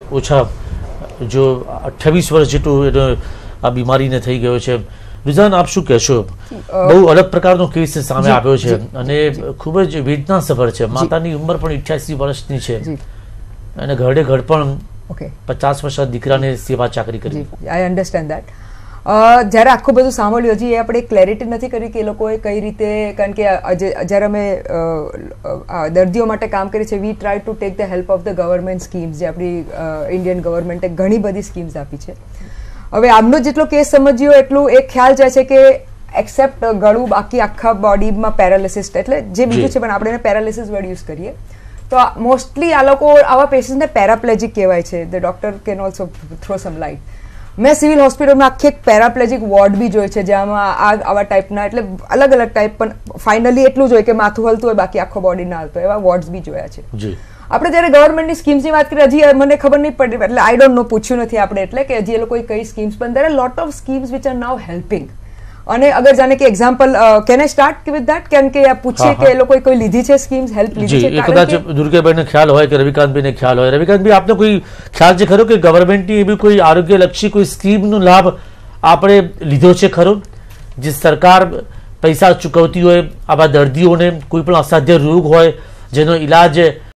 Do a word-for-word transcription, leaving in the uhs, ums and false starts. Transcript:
ઓછા જો અઠ્યાવીસ વર્ષ જેટલું આ બીમારીને થઈ ગયો છે. રુઝાન, આપ શું કહેશો? બહુ અલગ પ્રકારનો કેસ સામે આવ્યો છે અને ખૂબ જ વેદનાસભર છે. માતાની ઉંમર પણ અઠ્યાસી વર્ષની છે અને ઘરડે ઘર પણ પચાસ વર્ષના દીકરાને સેવા ચાકરી કરી. I understand that. જ્યારે આખું બધું સાંભળ્યું, હજી એ આપણે ક્લેરિટી નથી કરી કે એ લોકોએ કઈ રીતે, કારણ કે જ્યારે અમે દર્દીઓ માટે કામ કરીએ છીએ, we try to take the help of the government schemes, જે આપણી ઇન્ડિયન ગવર્મેન્ટે ઘણી બધી સ્કીમ્સ આપી છે. હવે આમનો જેટલો કેસ સમજ્યો એટલું એક ખ્યાલ જાય છે કે એક્સેપ્ટ ગળું, બાકી આખા બોડીમાં પેરાલિસિસ, એટલે જે બીજું છે પણ આપણે એને પેરાલિસિસ વર્ડ યુઝ કરીએ તો મોસ્ટલી આ લોકો આવા પેશન્ટને પેરાપ્લેજિક કહેવાય છે. The doctor can also throw some light. મેં સિવિલ હોસ્પિટલમાં આખી એક પેરાપ્લેજિક વોર્ડ બી જોઈ છે, જેમાં આ આવા ટાઈપના, એટલે અલગ અલગ ટાઈપ, પણ ફાઇનલી એટલું જ હોય કે માથું હલતું હોય, બાકી આખો બોડી ના હલતો, એવા વોર્ડ્સ બી જોયા છે. આપણે જ્યારે ગવર્મેન્ટની સ્કીમ્સની વાત કરીએ, હજી મને ખબર નહીં પડી, એટલે આઈ ડોન્ટ નો, પૂછ્યું નથી આપણે, એટલે કે હજી એ લોકોએ કઈ સ્કીમ્સ, પણ there are lot of schemes which are now helping. અને અગર જાણે કે example, can I start with that? કેમ કે પૂછીએ કે એ લોકોએ કોઈ લીધી છે સ્કીમ્સ, હેલ્પ લીધી છે? કદાચ દુર્ગાભાઈને ખ્યાલ હોય કે રવિકાંતભાઈને ખ્યાલ હોય. રવિકાંતભાઈ, આપને કોઈ ખ્યાલ છે ખરો કે ગવર્મેન્ટની એવી કોઈ આરોગ્યલક્ષી કોઈ સ્કીમનો લાભ આપણે લીધો છે ખરો, જે સરકાર પૈસા ચૂકવતી હોય આવા દર્દીઓને, કોઈ પણ અસાધ્ય રોગ હોય જેનો ઈલાજ